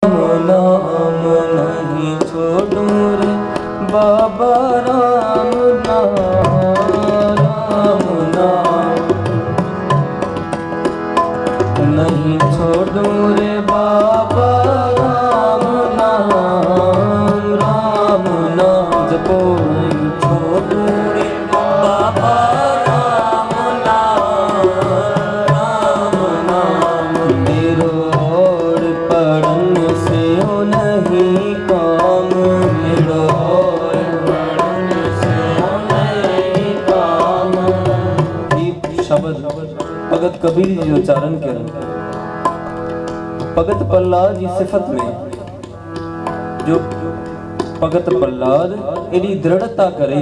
नाम नहीं छोड़ूं रे बाबा राम नाम, राम नाम नहीं छोड़ूं रे बाबा राम नाम, राम नाम जपो नहीं छोड़ूं रे बाबा राम नाम, राम नाम मेरो और पढ़न से नहीं काम, मेरो और पढ़न से नहीं काम। ये शब्द भगत कबीर जी उच्चारण करें। भगत प्रहलाद की सिफत में जो भगत प्रहलाद इतनी दृढ़ता करे,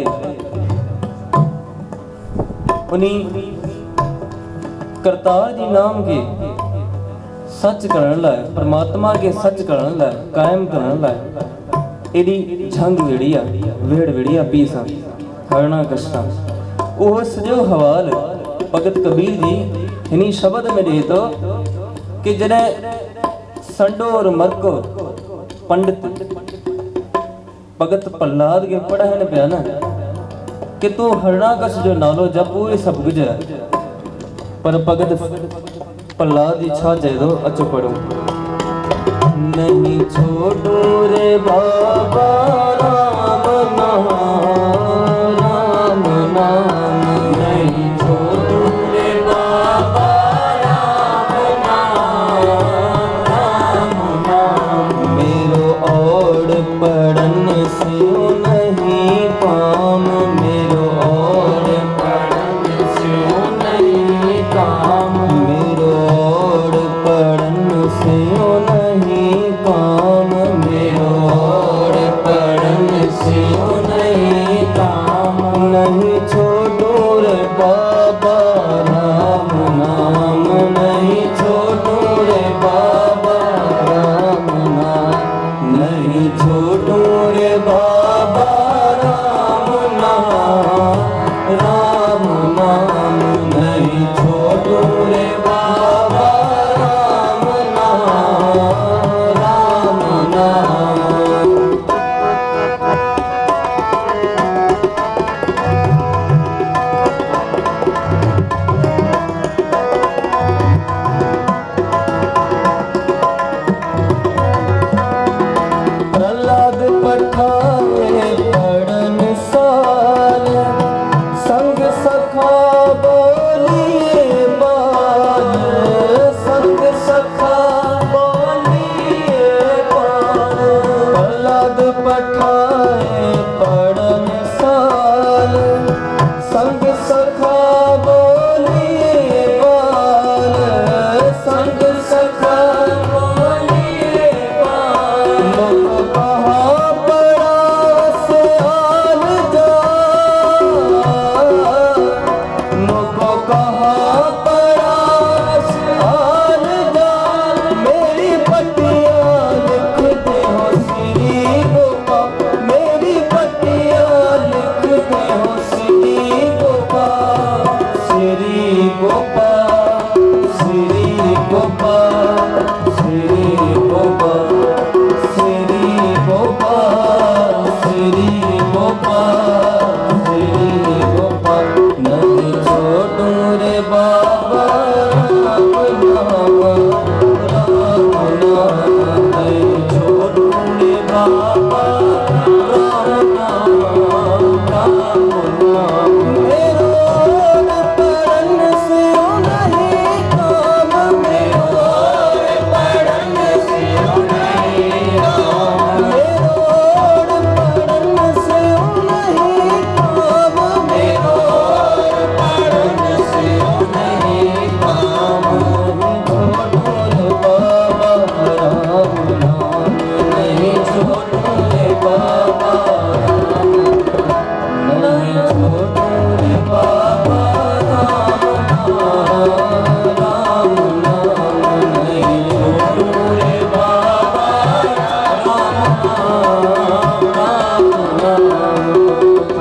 उन्हीं करतार जी नाम के सच करने लाए, परमात्मा के सच करने लाए, कायम करने लाए इतनी झंग वेड़िया वेड़ वेड़िया पीसा हरना कष्टा। वो सजो हवाल भगत कबीर जी इन्हीं शब्द में दे दो कि जिन्हें संडो और मरको पंडित भगत प्रहलाद के पढ़ाने पे ना कि तू हरणाकश जो नालो जब वो सब कुछ है, पर भगत प्रहलाद की छा दे दो। अच्छो पढ़ो। नहीं छोड़ो रे बाबा राम नाम, राम नाम नहीं छोड़ो रे बाबा राम नाम, राम नाम मेरो और पढ़न से नहीं काम, मेरो और पढ़न से नहीं काम, मेरो और पढ़न से नहीं काम, मेरो और पढ़न से नहीं काम। नहीं छोड़ो रे बाबा राम नाम, नहीं छोड़ो रे बाबा राम नाम, नहीं छोड़ो रे बाबा राम नाम, राम नाम नहीं छोड़ो रे बाबा राम नाम, राम नाम। प्रहलाद पठाए पढ़न साल, संग सखा बोलिए बाल, संग सखा बोलिए बाल। प्रहलाद पठाए पढ़न साल, संग सखा बोलिए बाल, संग सखा बोलिए बाल। लोग कहाँ पड़ा सयाल जा, लोग कहाँ पड़ा सयाल जा, मेरी पट्टियाँ लिख दे हो श्री गोपाल, मेरी पट्टियाँ लिख दे हो श्री गोपाल, श्री गोपाल, श्री गोपाल, श्री गोपाल, श्री गोपाल, श्री गोपाल, श्री गोपाल। नहीं छोड़ूं रे बाबा राम नाम, राम नाम नहीं छोड़ूं रे बाबा राम नाम, राम नाम मेरो और पढ़न से नहीं काम, मेरो और पढ़न से नहीं काम, मेरो और पढ़न से नहीं काम, मेरो और पढ़न से नहीं काम। छोड़ो रे बाबा राम नाम, नहीं छोड़ो रे बाबा राम नाम, नहीं छोड़ो रे बाबा राम नाम, राम नाम नहीं छोड़ो रे बाबा राम नाम, राम नाम।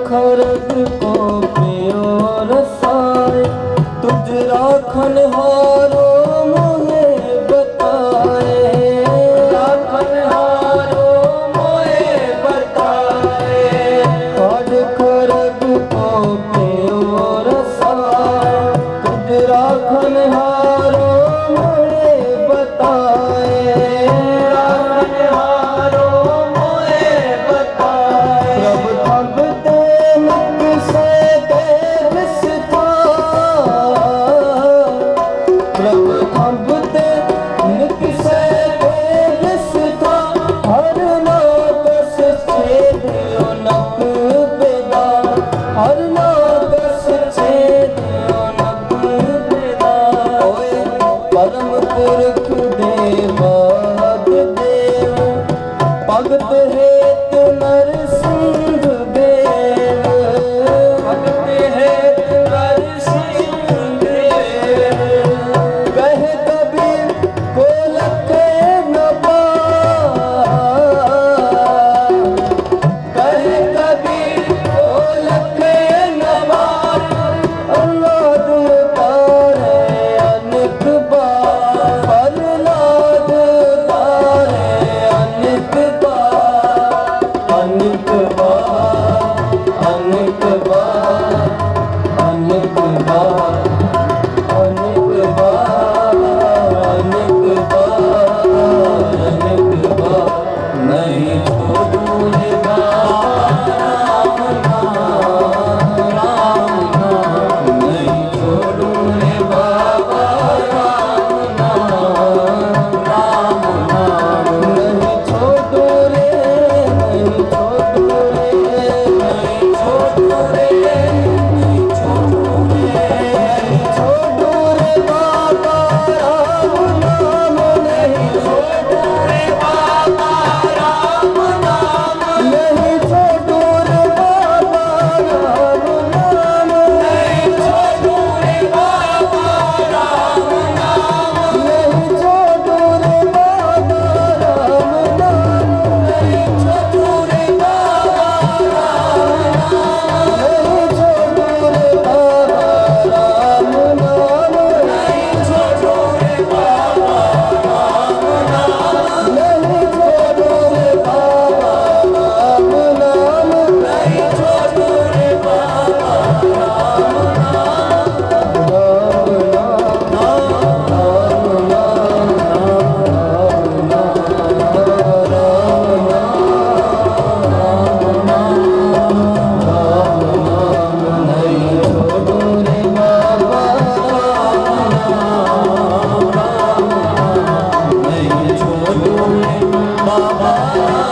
खरग को पियो रसाए, तुझ राखन हारो मोहे बताए, राखन हारो मोहे बताए। खर खरग को पियो रसाए, तुझ राखन हारो मोहे बताए, राखन हारो मोहे बताए। प्रभ थब ते मुख से देव सिथा, प्रभ थब ते मुख से देव सिथा। हर नागस छेद नक बेदा, हर नागस छेद नक बेदा। ओए परम पुरख देवाद देव, भगत हेत नर सिंह देव, भगत हेत नर सिंह देव। कह कबीर को लखे न पार, कह कबीर को लखे न पार। औलाद तारे अनेक बार, औलाद तारे अनेक बार, अनेक बार, अनेक बार, अनेक बार, अनेक बार, अनेक बार, अनेक बार। नहीं छोड़ूं रे बाबा राम नाम, राम नाम। नहीं छोड़ूं रे बाबा राम नाम, राम नाम। नहीं छोड़ूं रे, नहीं छोड़ूं रे, नहीं छोड़ूं रे, नहीं छोड़ूं रे, नहीं छोड़ूं रे बाबा राम नाम। नहीं छोड़ूं रे बाबा राम नाम, नहीं छोड़ूं रे बाबा राम नाम। नहीं छोड़ूं रे बाबा राम नाम, नहीं छोड़ूं रे बाबा राम नाम। नहीं छोड़ूं रे बाबा राम नाम, नहीं छोड़ूं रे बाबा राम नाम। नहीं छोड़ूं रे बाबा राम नाम, नहीं छोड़ूं रे बाबा राम नाम। नहीं छोड़ूं रे बाबा राम बाबा